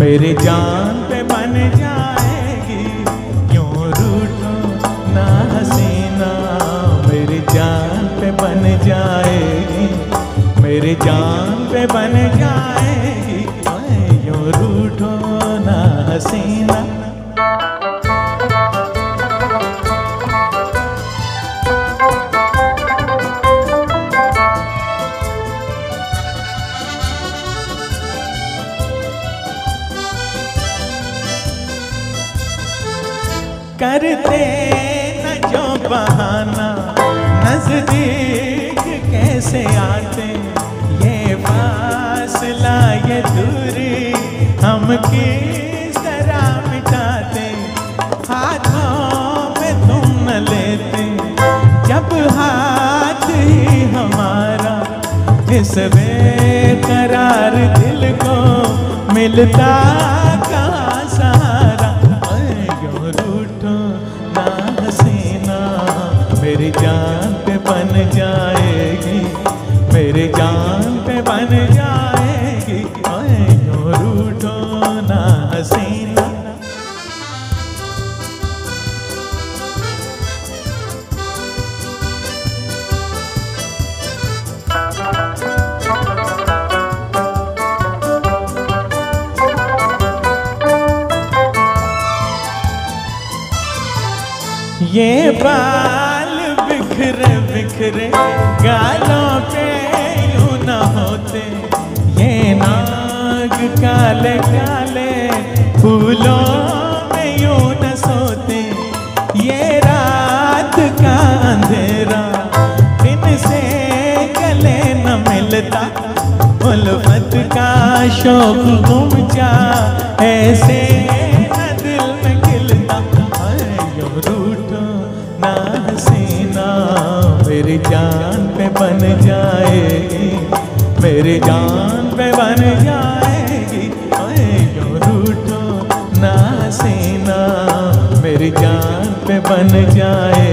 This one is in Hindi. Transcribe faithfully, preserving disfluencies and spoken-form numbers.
मेरे जान पे बन जाएगी, क्यों रूठो ना हसीना। मेरी जान पे बन जाएगी, मेरी जान पे बन जाएगी, क्यों रूठो ना हसीना। करते न जो बहाना, नजदीक कैसे आते, ये फासला ये दूरी हम किस तरह मिटाते। हाथों में तुम न लेते, जब हाथ ही हमारा इस बेकरार दिल को मिलता कहाँ सहारा। क्यों रूठो ना हसीना, मेरी जान पे बन जाएगी, मेरी जान पे बन जाएगी, क्यों रूठो ना हसीना। ये बाल बिखरे बिखरे गालों पे यूं न होते, ये नाग काले काले फूलों में यूं न सोते। ये रात का अंधेरा दिन से गले न मिलता, उल्फत का शौक गुम जा ऐसे न दिल में खिलता। रूठो ना हसीना, मेरी जान पे बन जाएगी, मेरी जान पे बन जाएगी, क्यों रूठो ना हसीना। मेरी जान पे बन जाएगी।